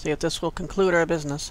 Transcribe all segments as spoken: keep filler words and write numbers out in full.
See if this will conclude our business.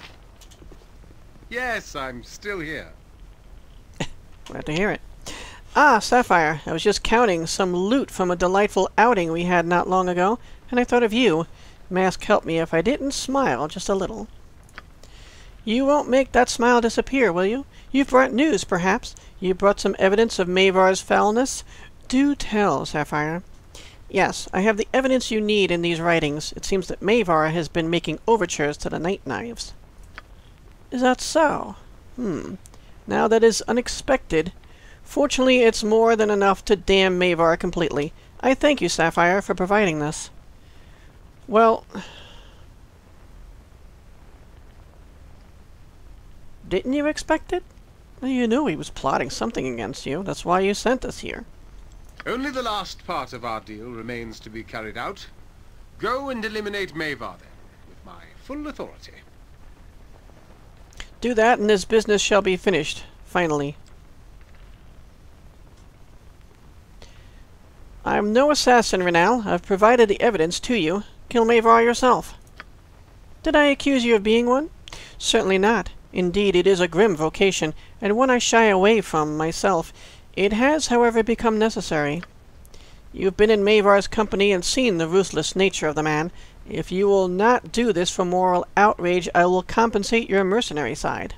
Yes, I'm still here. Glad to hear it. Ah, Sapphire, I was just counting some loot from a delightful outing we had not long ago, and I thought of you. Mask help me if I didn't smile just a little. You won't make that smile disappear, will you? You've brought news, perhaps? You brought some evidence of Mae'Var's foulness? Do tell, Sapphire. Yes, I have the evidence you need in these writings. It seems that Mae'Var has been making overtures to the Night Knives. Is that so? Hmm. Now that is unexpected. Fortunately, it's more than enough to damn Mae'Var completely. I thank you, Sapphire, for providing this. Well... didn't you expect it? Well, you knew he was plotting something against you. That's why you sent us here. Only the last part of our deal remains to be carried out. Go and eliminate Mae'Var, then, with my full authority. Do that, and this business shall be finished, finally. I'm no assassin, Renal. I've provided the evidence to you. Kill Mae'Var yourself. Did I accuse you of being one? Certainly not. Indeed, it is a grim vocation, and one I shy away from myself. It has, however, become necessary. You've been in Mae'Var's company and seen the ruthless nature of the man. If you will not do this for moral outrage, I will compensate your mercenary side.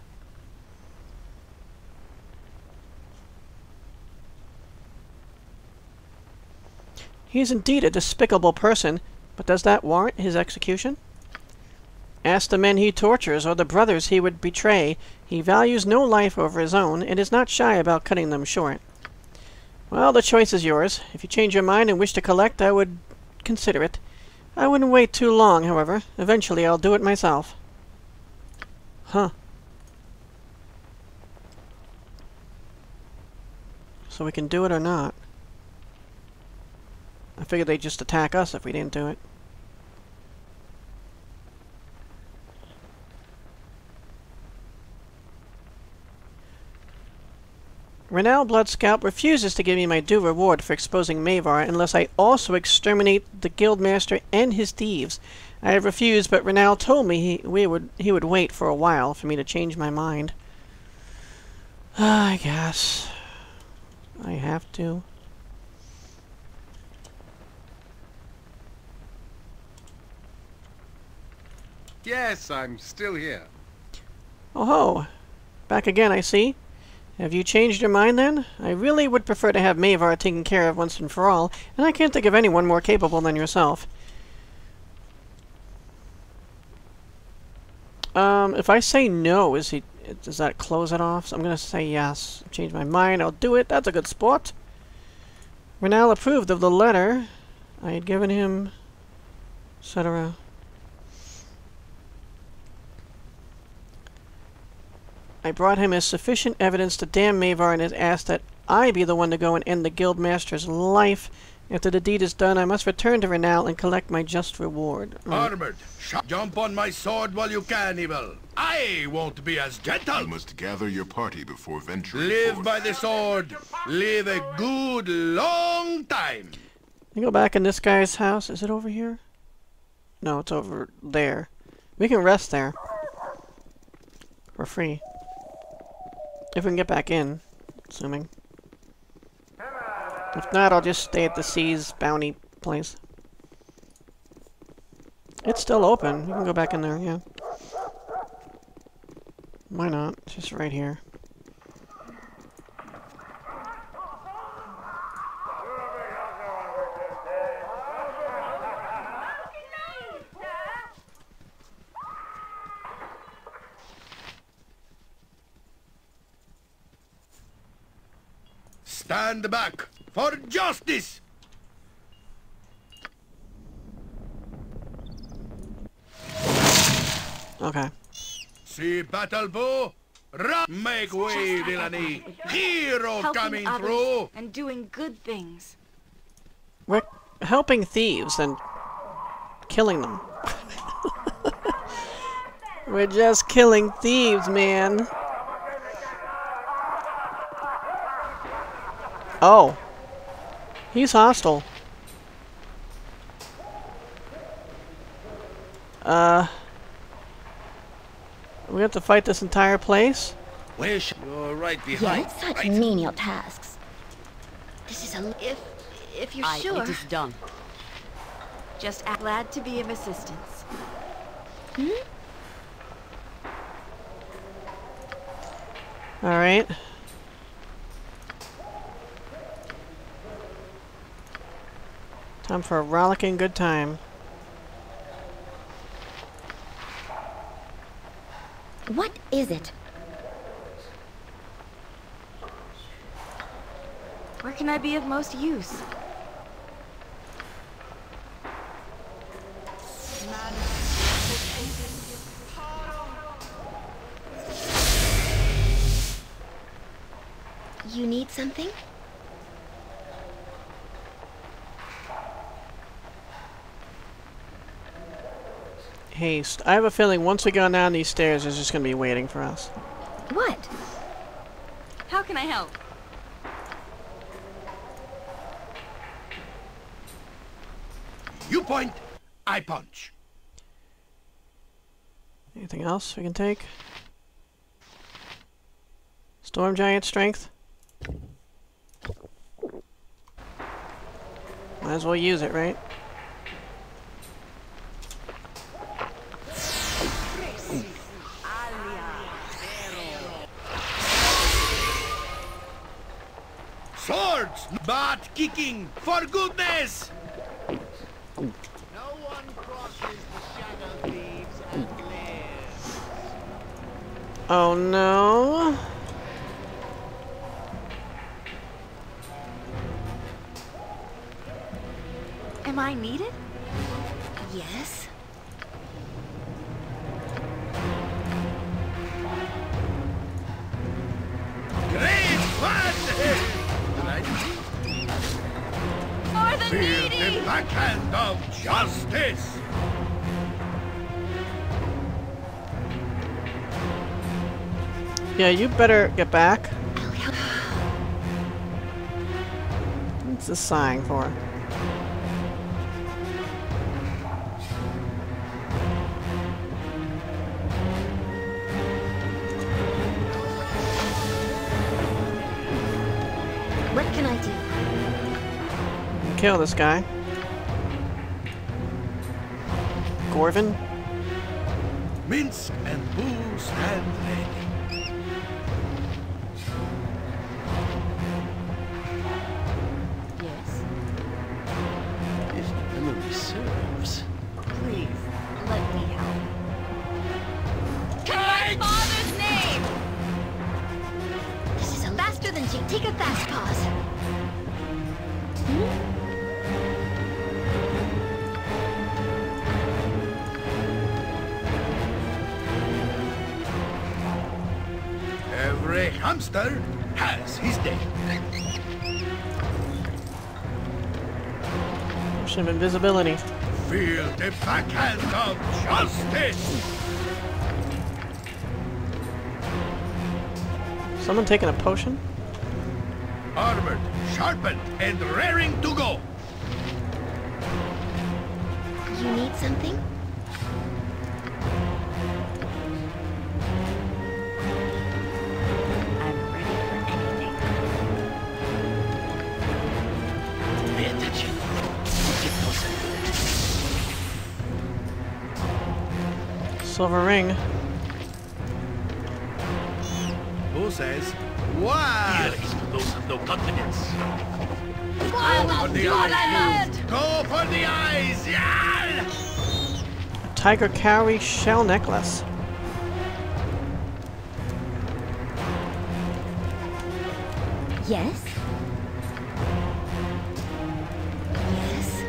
He is indeed a despicable person, but does that warrant his execution? Ask the men he tortures, or the brothers he would betray. He values no life over his own, and is not shy about cutting them short. Well, the choice is yours. If you change your mind and wish to collect, I would consider it. I wouldn't wait too long, however. Eventually, I'll do it myself. Huh. So we can do it or not. I figured they'd just attack us if we didn't do it. Renal Bloodscalp refuses to give me my due reward for exposing Mae'Var unless I also exterminate the Guildmaster and his thieves. I have refused, but Renal told me he, we would, he would wait for a while for me to change my mind. I guess I have to. Yes, I'm still here. Oh ho! Back again, I see. Have you changed your mind, then? I really would prefer to have Mae'Var taken care of once and for all, and I can't think of anyone more capable than yourself. Um, if I say no, is he... does that close it off? So I'm gonna say yes. Change my mind, I'll do it. That's a good sport. Renal approved of the letter I had given him, et cetera. I brought him as sufficient evidence to damn Mae'Var and has asked that I be the one to go and end the Guildmaster's life. After the deed is done, I must return to Renal and collect my just reward. Right. Armored, jump on my sword while you can, evil. I won't be as gentle. You must gather your party before venturing Live forth. by the sword. Live a good long time. You go back in this guy's house. Is it over here? No, it's over there. We can rest there. For free. If we can get back in, assuming. If not, I'll just stay at the Sea's bounty place. It's still open. You can go back in there, yeah. Why not? It's just right here. Stand back for justice! Okay. See battle bow? Run! Make way, villainy! Hero coming through! And doing good things. We're helping thieves and killing them. We're just killing thieves, man. Oh. He's hostile. Uh... We have to fight this entire place? Wish you're right behind. Yes, such right. menial tasks. This is a... If if you're Aye, sure, it is done. just act glad to be of assistance. Hmm? Alright. Time for a rollicking good time. What is it? Where can I be of most use? You need something? Haste. I have a feeling once we go down these stairs, it's just going to be waiting for us. What? How can I help? You point, I punch. Anything else we can take? Storm Giant Strength? Might as well use it, right? Swords, butt kicking, for goodness! No one crosses the shadow thieves and lives. Oh no. Am I needed? Yes? Great fun! For the Feel the needy! backhand of justice! Yeah, you better get back. I'll help. What's this sighing for? What can I do? Kill this guy. Gorvin? Minsk and Boo stand ready. Yes. If memory serves. Please, let me help. In my father's name! This is a faster than Jake. Take a fast pause. Hmm? Every hamster has his day. Potion of invisibility. Feel the backhand of justice! Someone taking a potion? Armored, sharpened, and raring to go. You need something? I'm ready for anything. Pay attention. Get closer. Silver ring. Who says, wow? Here is to those of no confidence. I For will the do what I eyes! must! Go for the eyes! Yeah! A tiger cowrie shell necklace. Yes? Yes?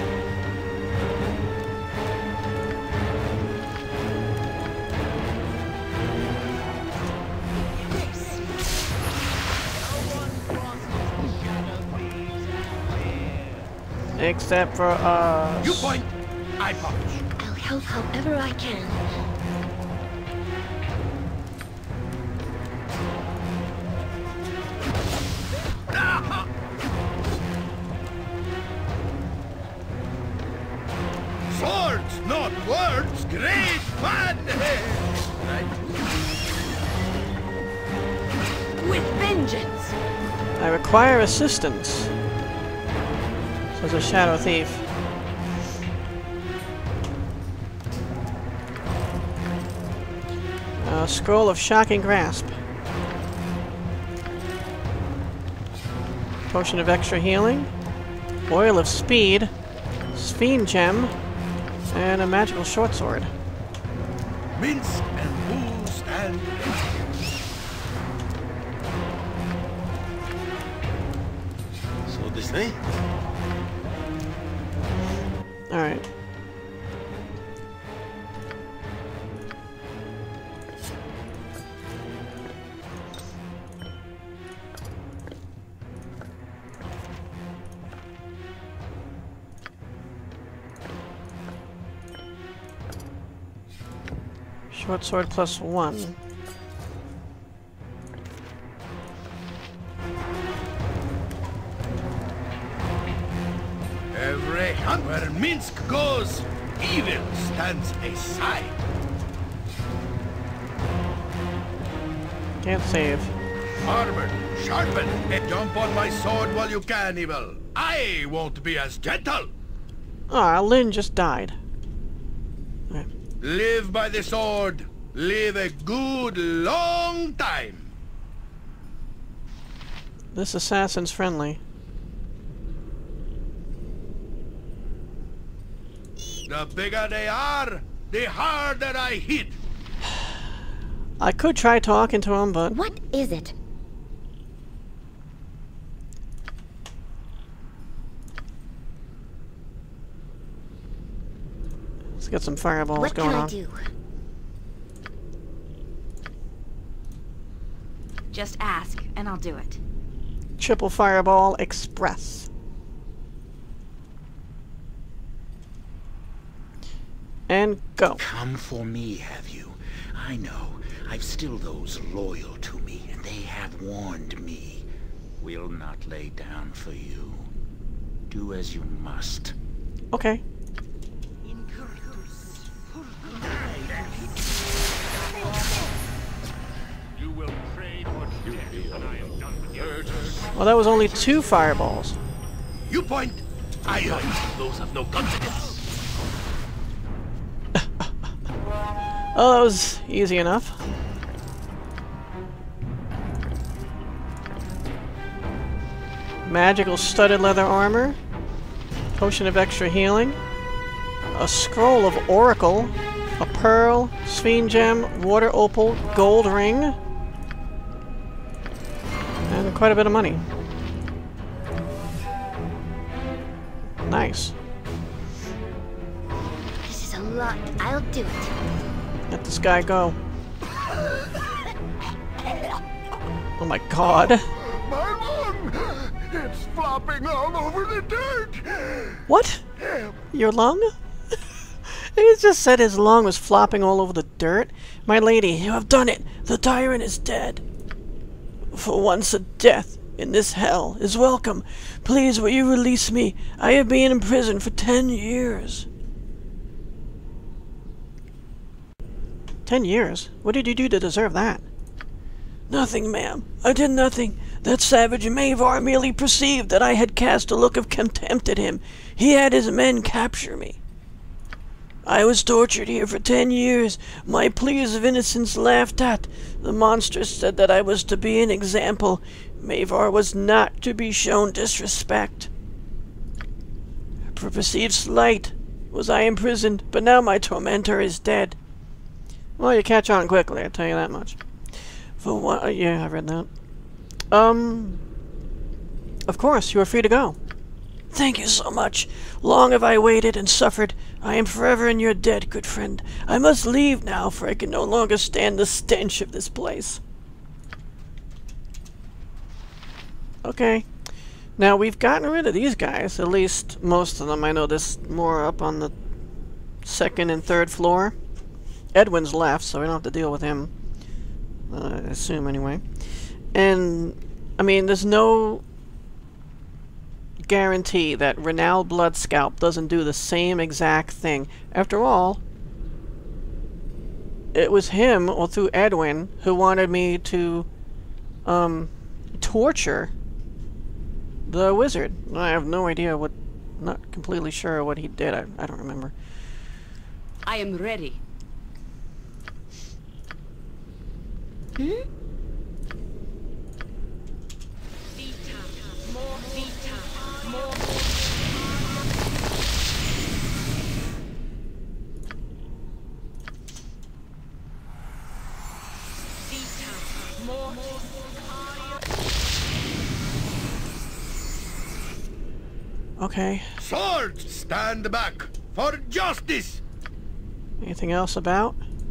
Except for us. You point, I punch. I'll help however I can. Swords, not words, great fun! With vengeance! I require assistance. Says a shadow thief. A scroll of shocking grasp. Potion of extra healing. Oil of speed. Sphinx gem. And a magical short sword. Minsk and booze and... So this thing? Alright. Short sword plus one. Every hunt where Minsk goes, evil stands aside. Can't save. Armored, sharpened, and jump on my sword while you can, evil. I won't be as gentle. Ah, Lynn just died. Right. Live by the sword. Live a good long time. This assassin's friendly. The bigger they are, the harder I hit. I could try talking to him, but... What is it? Let's get some fireballs What going can I on. do? Just ask, and I'll do it. Triple Fireball Express. And go. Come for me, have you? I know. I've still those loyal to me, and they have warned me. We'll not lay down for you. Do as you must. Okay. You will trade for death when I am done with you. Well, that was only two fireballs. You point, I hunt. Those have no confidence. Oh, that was easy enough. Magical studded leather armor. Potion of extra healing. A scroll of oracle. A pearl. Sphinx gem. Water opal. Gold ring. And quite a bit of money. Nice. This is a lot. I'll do it. Let this guy go. Oh my god. My lung! It's flopping all over the dirt! What? Your lung? He just said his lung was flopping all over the dirt. My lady, you have done it. The tyrant is dead. For once a death in this hell is welcome. Please, will you release me? I have been in prison for ten years. Ten years? What did you do to deserve that? Nothing, ma'am. I did nothing. That savage Mae'Var merely perceived that I had cast a look of contempt at him. He had his men capture me. I was tortured here for ten years, my pleas of innocence laughed at. The monsters said that I was to be an example. Mae'Var was not to be shown disrespect. For perceived slight was I imprisoned, but now my tormentor is dead. Well, you catch on quickly, I'll tell you that much. For what? Yeah, I read that. Um, of course, you are free to go. Thank you so much. Long have I waited and suffered. I am forever in your debt, good friend. I must leave now, for I can no longer stand the stench of this place. Okay. Now, we've gotten rid of these guys, at least most of them. I know there's more up on the second and third floor. Edwin's left, so we don't have to deal with him. Uh, I assume, anyway. And, I mean, there's no guarantee that Renal Bloodscalp doesn't do the same exact thing. After all, it was him, or through Edwin, who wanted me to um, torture the wizard. I have no idea what, not completely sure what he did. I, I don't remember. I am ready. Hmm? Vita, more Vita, more. Vita, more. Okay. Swords, stand back for justice. Anything else about?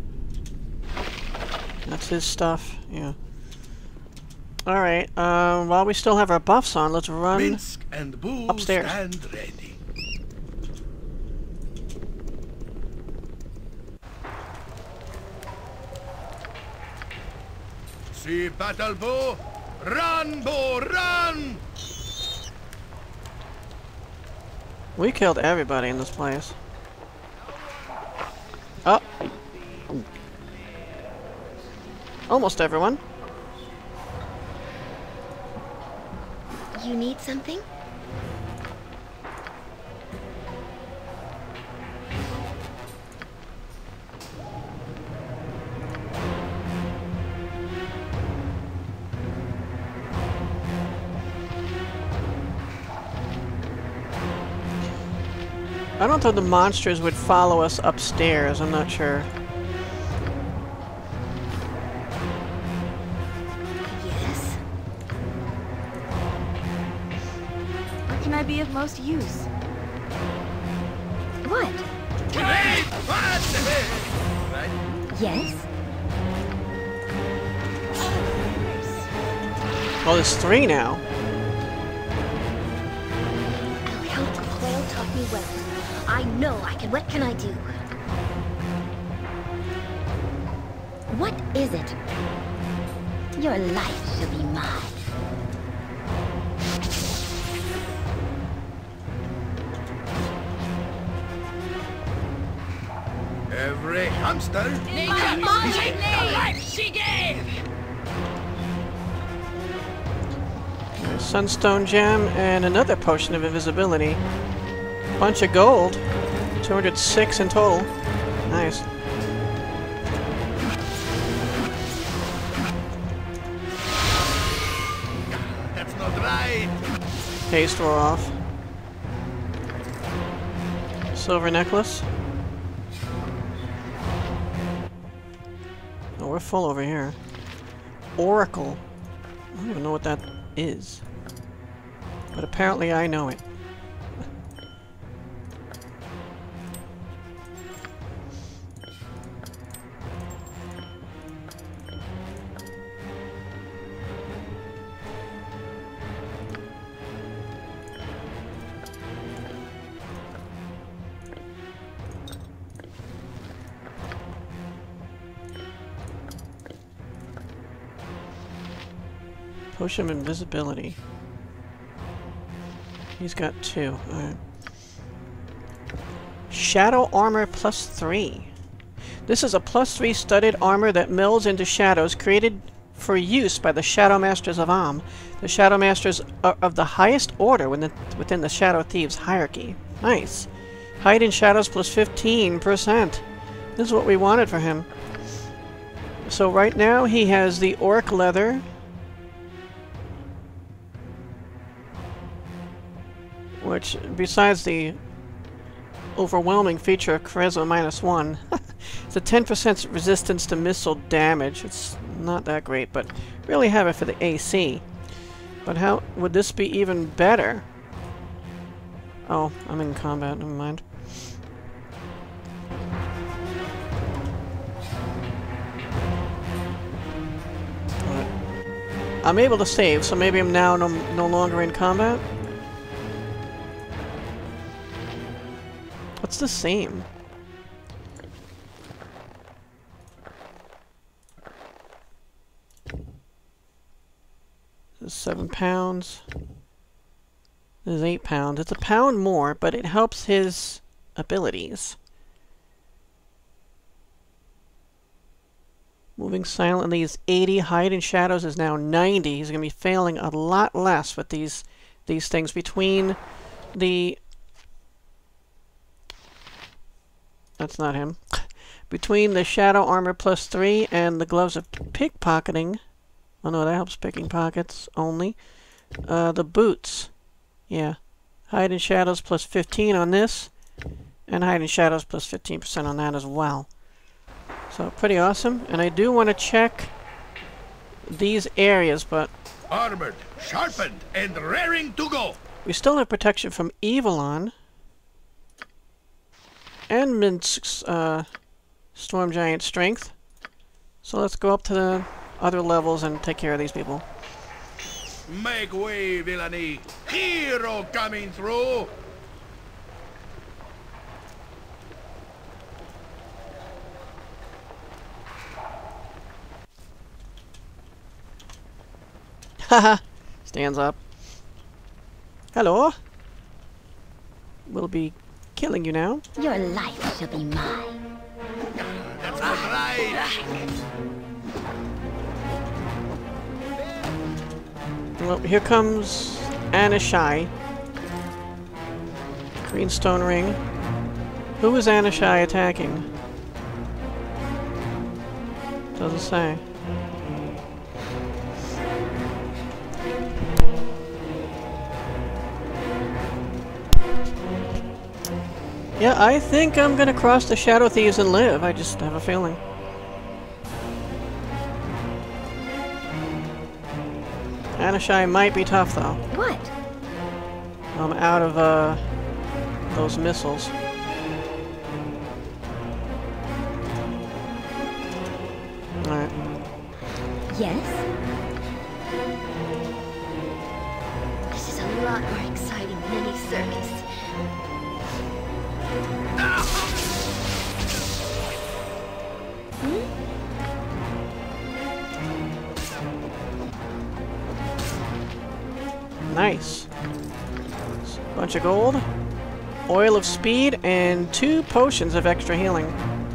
That's his stuff. Yeah. Alright, uh, while we still have our buffs on, let's run Minsk and Boo upstairs. stand ready. See battle bow, run bow, run! We killed everybody in this place. Oh! Almost everyone. You need something? I don't think the monsters would follow us upstairs. I'm not sure. Yes. Where can I be of most use? What? Wait! What? Right? Yes? Well, there's three now. I'll help. Quail taught me well. I know I can. What can I do? What is it? Your life shall be mine. Every hamster. There's Sunstone Gem and another potion of invisibility. Bunch of gold. two hundred six in total. Nice. That's not right. Haste wore off. Silver necklace. Oh, we're full over here. Oracle. I don't even know what that is. But apparently I know it. Potion of invisibility. He's got two. Alright. Shadow armor plus three. This is a plus three studded armor that melds into shadows created for use by the Shadow Masters of Am. The Shadow Masters are of the highest order within the, within the Shadow Thieves hierarchy. Nice. Hide in shadows plus fifteen percent. This is what we wanted for him. So right now he has the orc leather. Which, besides the overwhelming feature of Charisma minus one, it's a ten percent resistance to missile damage. It's not that great, but really have it for the A C. But how would this be even better? Oh, I'm in combat, never mind. Alright. I'm able to save, so maybe I'm now no, no longer in combat? What's the same? This is seven pounds. This is eight pounds. It's a pound more, but it helps his abilities. Moving silently is eighty. Hide in shadows is now ninety. He's going to be failing a lot less with these these things. Between the... That's not him. Between the shadow armor plus three and the gloves of pickpocketing... Oh no, that helps picking pockets only. Uh, the boots. Yeah. Hide in shadows plus fifteen on this. And hide in shadows plus fifteen percent on that as well. So, pretty awesome. And I do want to check these areas, but... Armored, sharpened, and raring to go. We still have protection from evil on. And Minsc's uh, Storm Giant strength. So let's go up to the other levels and take care of these people. Make way, villainy. Hero coming through. Haha! Stands up. Hello? We'll be killing you now. Your life shall be mine. That's not right. Well, here comes Anishai. Greenstone ring. Who is Anishai attacking? Doesn't say. Yeah, I think I'm gonna cross the Shadow Thieves and live. I just have a feeling. Anishai might be tough, though. What? I'm out of, uh, those missiles. Alright. Yes? This is a lot more exciting than any circus. Nice. Bunch of gold, oil of speed, and two potions of extra healing.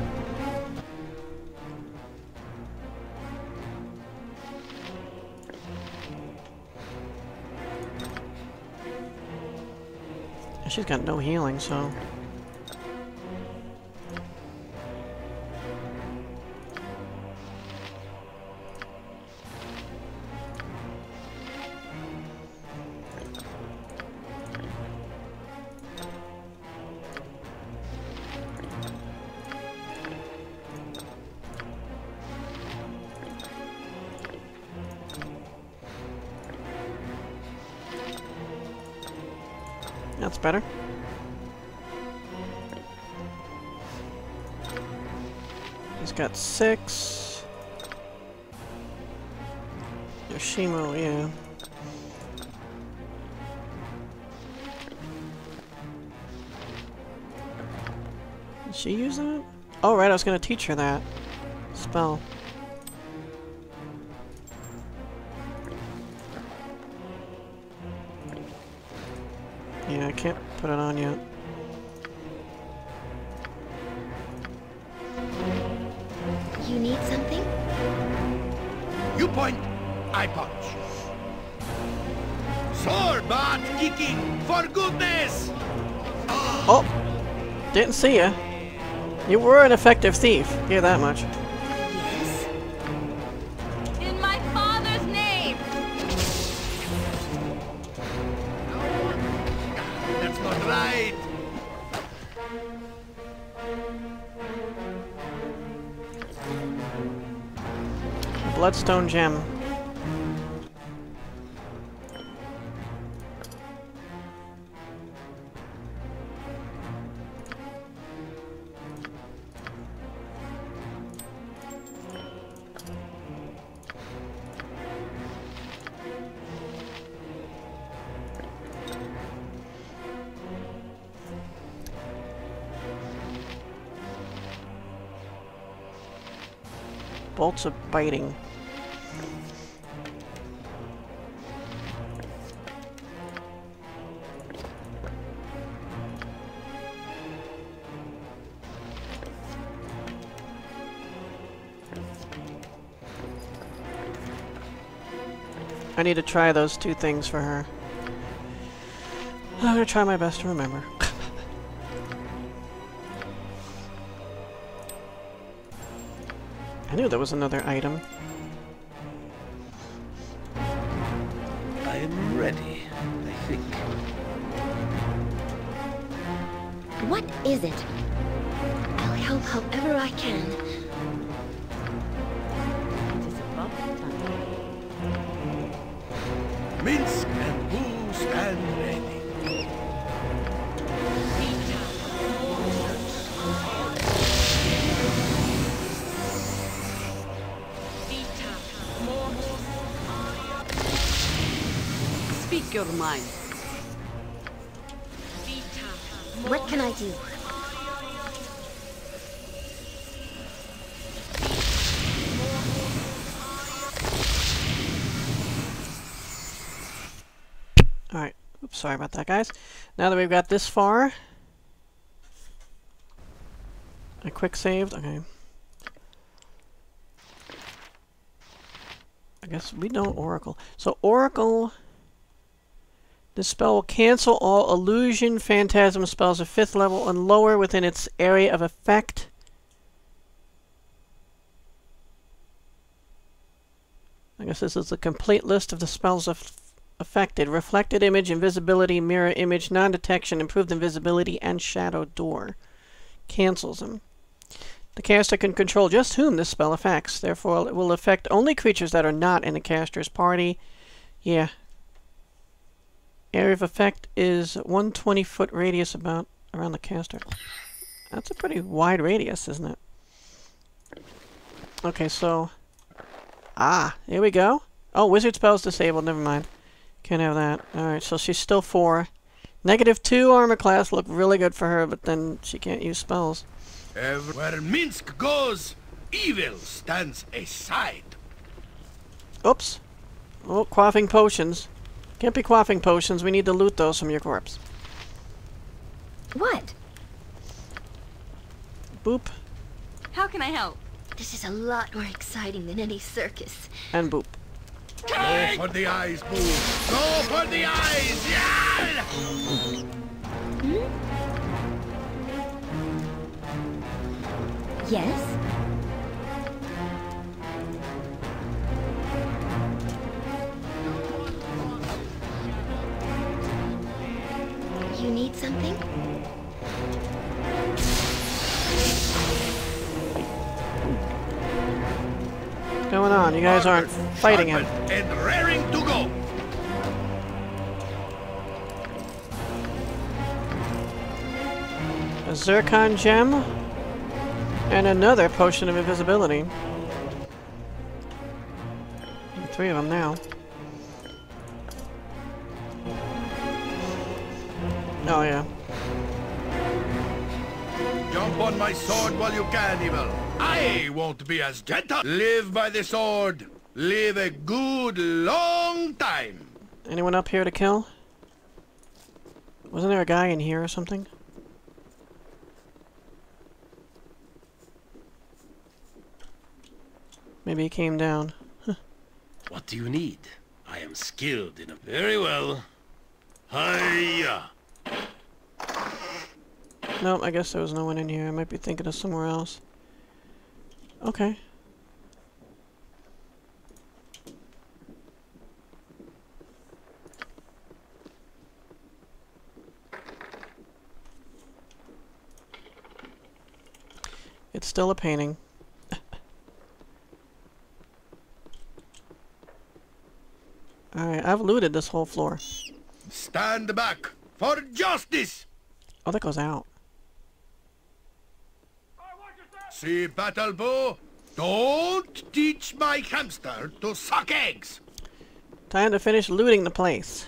She's got no healing, so... That's better. He's got six. Yoshimo, yeah. Did she use that? Oh, right, I was gonna teach her that spell. Yeah, I can't put it on yet. You need something? You point, I punch. Sword butt kicking, for goodness! Oh! Didn't see ya. You were an effective thief. Hear that much. Yes. In my father's name! That's not right. Bloodstone gem. Bolts of biting. I need to try those two things for her. I'm gonna try my best to remember. I knew there was another item. I am ready, I think. What is it? I'll help however I can. It is about time. Minsk and Boo stand ready. Speak your mind. What can I do? Alright. Oops, sorry about that, guys. Now that we've got this far... I quick saved? Okay. I guess we know Oracle. So Oracle... This spell will cancel all illusion phantasm spells of fifth level and lower within its area of effect. I guess this is the complete list of the spells of affected. Reflected image, invisibility, mirror image, non-detection, improved invisibility, and shadow door. Cancels them. The caster can control just whom this spell affects. Therefore, it will affect only creatures that are not in the caster's party. Yeah. Area of effect is one hundred twenty foot radius about around the caster. That's a pretty wide radius, isn't it? Okay, so... Ah, here we go. Oh, wizard spells disabled, never mind. Can't have that. Alright, so she's still four. Negative two armor class look really good for her, but then she can't use spells. Where Minsk goes, evil stands aside. Oops. Oh, quaffing potions. Can't be quaffing potions. We need to loot those from your corpse. What? Boop. How can I help? This is a lot more exciting than any circus. And boop. Go for the eyes, Boo. Go for the eyes. Yeah! Hmm? Yes? You need something? What's going on? You guys aren't fighting him. And raring to go. A zircon gem. And another potion of invisibility. Three of them now. Oh, yeah. Jump on my sword while you can, evil. I won't be as gentle. Live by the sword. Live a good long time. Anyone up here to kill? Wasn't there a guy in here or something? Maybe he came down. Huh. What do you need? I am skilled in a... Very well. Hiya! Nope, I guess there was no one in here. I might be thinking of somewhere else. Okay. It's still a painting. Alright, I've looted this whole floor. Stand back for justice. Oh, that goes out. See, Battle Bow? Don't teach my hamster to suck eggs. Time to finish looting the place.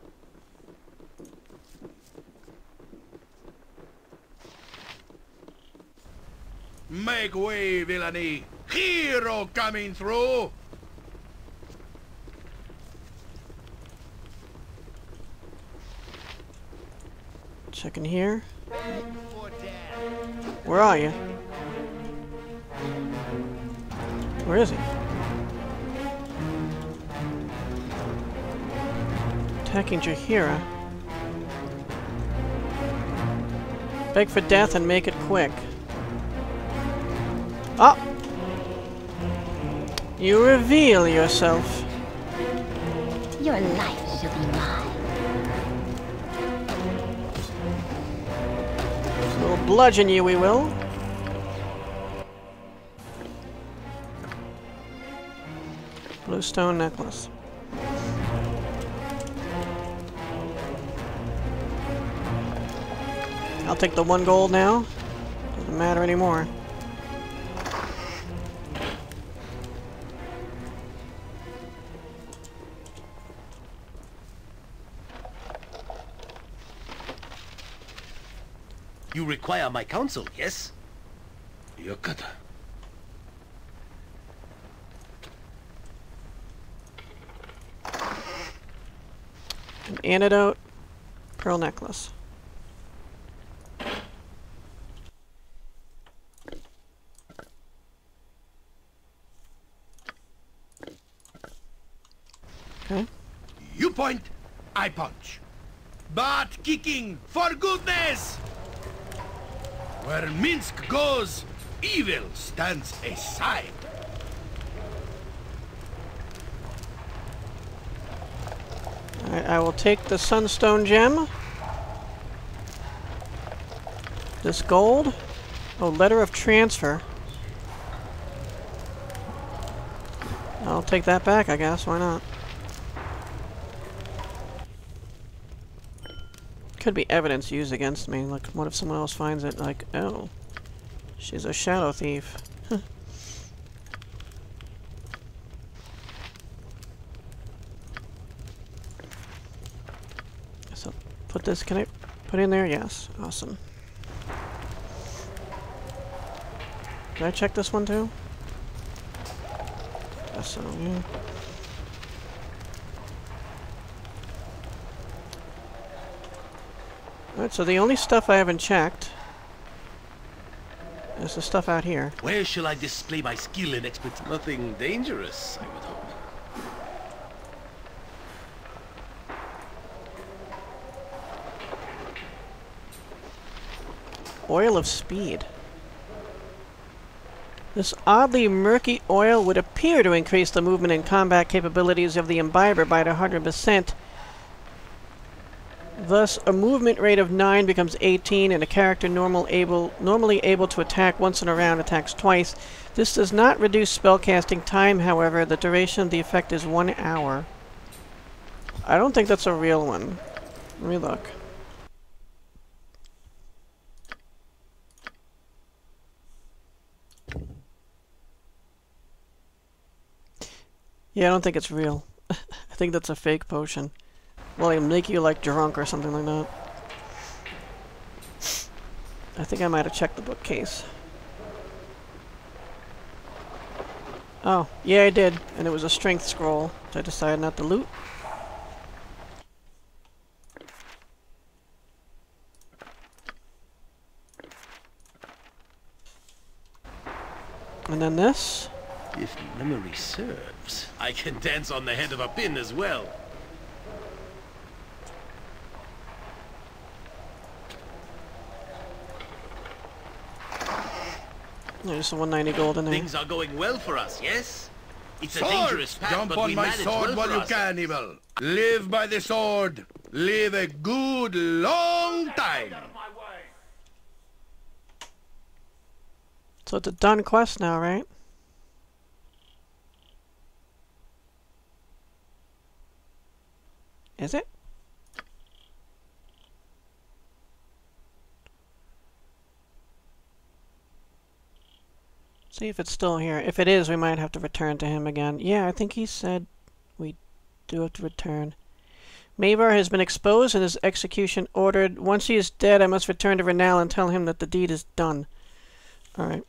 Make way, villainy. Hero coming through. Checking here. Where are you? Where is he? Attacking Jaheira. Beg for death and make it quick. Oh! You reveal yourself. Your life shall be mine. We'll bludgeon you, we will. Blue stone necklace. I'll take the one gold now. Doesn't matter anymore. You require my counsel, yes? Yokata. An antidote. Pearl necklace. Okay. You point, I punch. Butt kicking, for goodness! Where Minsk goes, evil stands aside. Alright, I will take the Sunstone Gem. This gold. Oh, letter of transfer. I'll take that back, I guess. Why not? Could be evidence used against me. Like, what if someone else finds it? Like, oh, she's a shadow thief. So, put this. Can I put in there? Yes. Awesome. Did I check this one too? Guess so. Yeah. Alright, so the only stuff I haven't checked is the stuff out here. Where shall I display my skill and expertise? Nothing dangerous, I would hope. Oil of speed. This oddly murky oil would appear to increase the movement and combat capabilities of the imbiber by one hundred percent. Thus, a movement rate of nine becomes eighteen, and a character normal able, normally able to attack once in a round attacks twice. This does not reduce spellcasting time, however. The duration of the effect is one hour. I don't think that's a real one. Let me look. Yeah, I don't think it's real. I think that's a fake potion. Well, it'll make you, like, drunk or something like that. I think I might have checked the bookcase. Oh, yeah, I did. And it was a strength scroll, so I decided not to loot. And then this. If memory serves, I can dance on the head of a pin as well. There's the one ninety gold in there. Things are going well for us, yes? It's a Sword! dangerous path, Jump but on we my manage sword well while for you us. can, evil. Live by the sword. Live a good long time. So it's a done quest now, right? Is it? See if it's still here. If it is, we might have to return to him again. Yeah, I think he said we do have to return. Mae'Var has been exposed and his execution ordered. Once he is dead, I must return to Renal and tell him that the deed is done. Alright.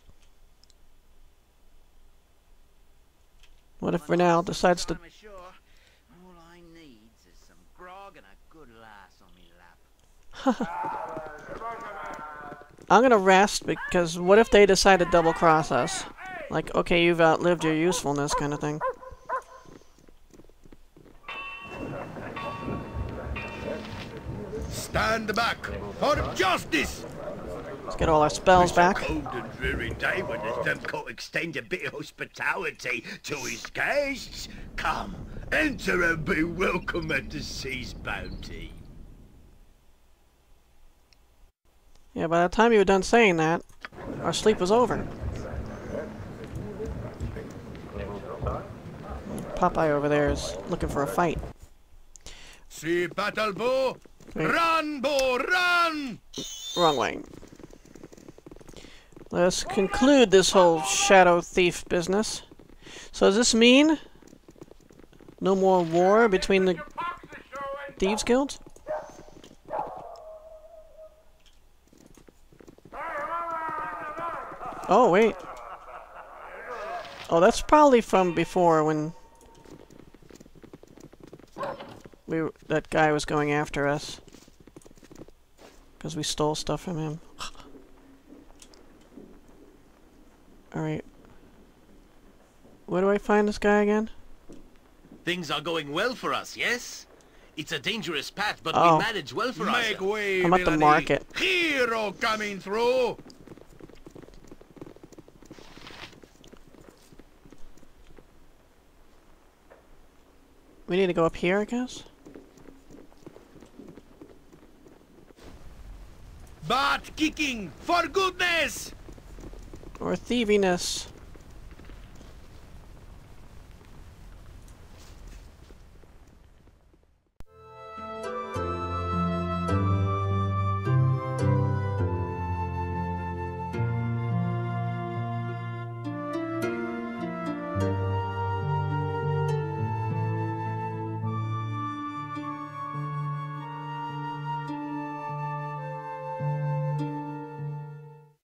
What if Renal decides to... All I need is some grog and a good lass on me lap. I'm gonna rest, because what if they decide to double cross us? Like, okay, you've outlived your usefulness kind of thing. stand back for justice. Let's get all our spells back. Cold and dreary day when the Stem Court extend a bit of hospitality to his guests. Come, enter and be welcome at the sea's bounty. Yeah, by the time you were done saying that, our sleep was over. Popeye over there is looking for a fight. See battle bow. Wait. Run, bow, run! Wrong way. Let's conclude this whole shadow thief business. So does this mean no more war between the thieves guilds? Oh wait. Oh, that's probably from before when we were, that guy was going after us because we stole stuff from him. Alright. Where do I find this guy again? Things are going well for us, yes? It's a dangerous path, but Oh. we manage well for us. Make way, I'm at the villainy. market. Hero coming through. We need to go up here, I guess? Butt kicking, for goodness! Or thieviness.